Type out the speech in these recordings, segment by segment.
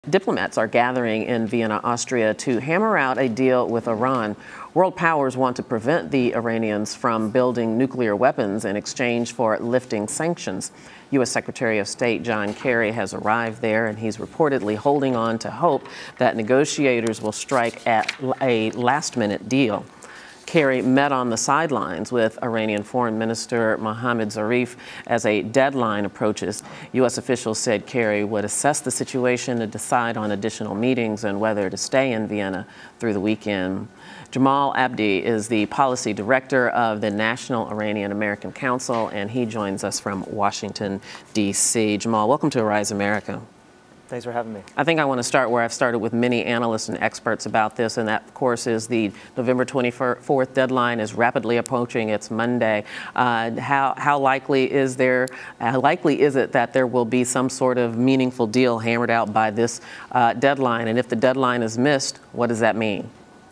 Diplomats are gathering in Vienna, Austria to hammer out a deal with Iran. World powers want to prevent the Iranians from building nuclear weapons in exchange for lifting sanctions. U.S. Secretary of State John Kerry has arrived there, and he's reportedly holding on to hope that negotiators will strike at a last-minute deal. Kerry met on the sidelines with Iranian Foreign Minister Mohammad Zarif as a deadline approaches. U.S. officials said Kerry would assess the situation to decide on additional meetings and whether to stay in Vienna through the weekend. Jamal Abdi is the policy director of the National Iranian American Council, and he joins us from Washington, D.C. Jamal, welcome to Arise America. Thanks for having me. I think I want to start where I've started with many analysts and experts about this, and that, of course, is the November 24th deadline is rapidly approaching. It's Monday. How likely is it that there will be some sort of meaningful deal hammered out by this deadline? And if the deadline is missed, what does that mean?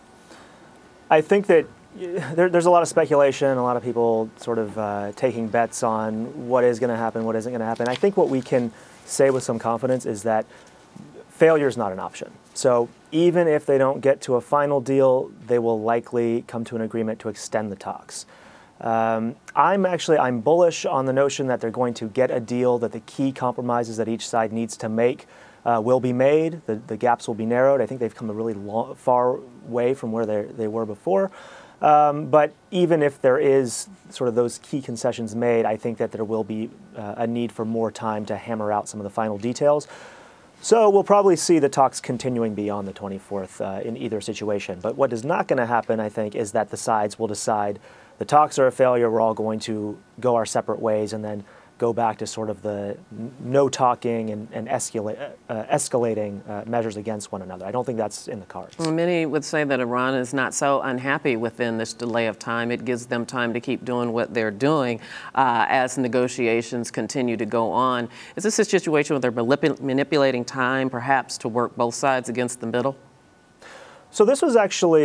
I think that there's a lot of speculation, a lot of people sort of taking bets on what is going to happen, what isn't going to happen. I think what we can say with some confidence is that failure is not an option. So even if they don't get to a final deal, they will likely come to an agreement to extend the talks. I'm bullish on the notion that they're going to get a deal, that the key compromises that each side needs to make will be made, the gaps will be narrowed. I think they've come a really far way from where they were before. But even if there is sort of those key concessions made, I think that there will be a need for more time to hammer out some of the final details. So we'll probably see the talks continuing beyond the 24th in either situation. But what is not going to happen, I think, is that the sides will decide the talks are a failure, we're all going to go our separate ways, and then go back to sort of the no talking and escalating measures against one another. I don't think that's in the cards. Well, many would say that Iran is not so unhappy within this delay of time. It gives them time to keep doing what they're doing as negotiations continue to go on. Is this a situation where they're manipulating time, perhaps, to work both sides against the middle? So this was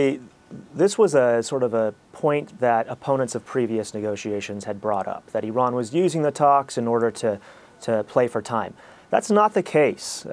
a sort of a point that opponents of previous negotiations had brought up, that Iran was using the talks in order to play for time. That's not the case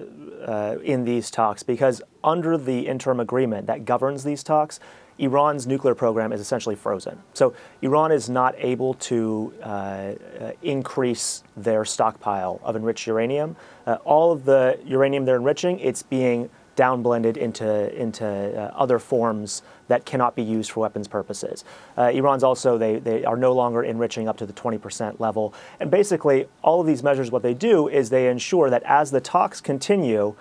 in these talks, because under the interim agreement that governs these talks, Iran's nuclear program is essentially frozen. So Iran is not able to increase their stockpile of enriched uranium. All of the uranium they're enriching, it's being downblended into other forms that cannot be used for weapons purposes. Iran's also, they are no longer enriching up to the 20% level. And basically, all of these measures, what they do is they ensure that as the talks continue,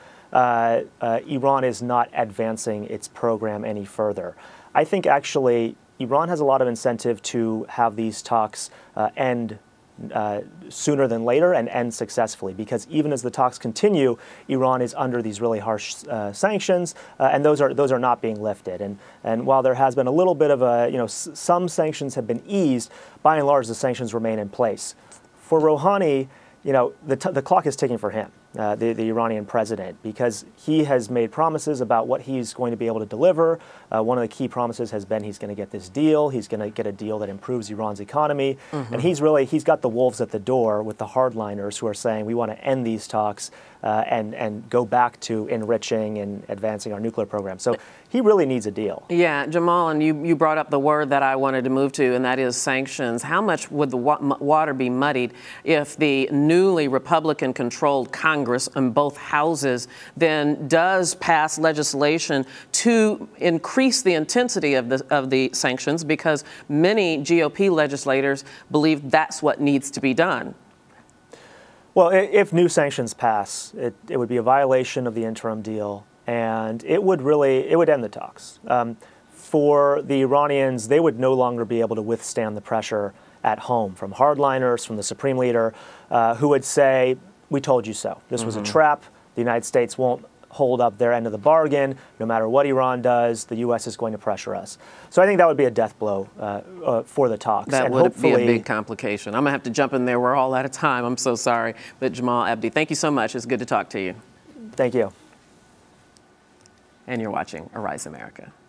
Iran is not advancing its program any further. I think actually Iran has a lot of incentive to have these talks end sooner than later and end successfully, because even as the talks continue, Iran is under these really harsh sanctions, and those are not being lifted. And while there has been a little bit of some sanctions have been eased, by and large the sanctions remain in place. For Rouhani, the clock is ticking for him, the Iranian president, because he has made promises about what he's going to be able to deliver. One of the key promises has been he's going to get this deal. He's going to get a deal that improves Iran's economy. Mm-hmm. And he's got the wolves at the door with the hardliners who are saying we want to end these talks and go back to enriching and advancing our nuclear program. So he really needs a deal. Yeah, Jamal, and you brought up the word that I wanted to move to, and that is sanctions. How much would the water be muddied if the newly Republican-controlled Congress in both houses then does pass legislation to increase the intensity of the sanctions, because many GOP legislators believe that's what needs to be done? Well, if new sanctions pass, it would be a violation of the interim deal, and it would end the talks. For the Iranians, they would no longer be able to withstand the pressure at home from hardliners, from the supreme leader, who would say, we told you so. This was a trap. The United States won't hold up their end of the bargain. No matter what Iran does, the U.S. is going to pressure us. So I think that would be a death blow for the talks. That would be a big complication. I'm going to have to jump in there. We're all out of time. I'm so sorry. But Jamal Abdi, thank you so much. It's good to talk to you. Thank you. And you're watching Arise America.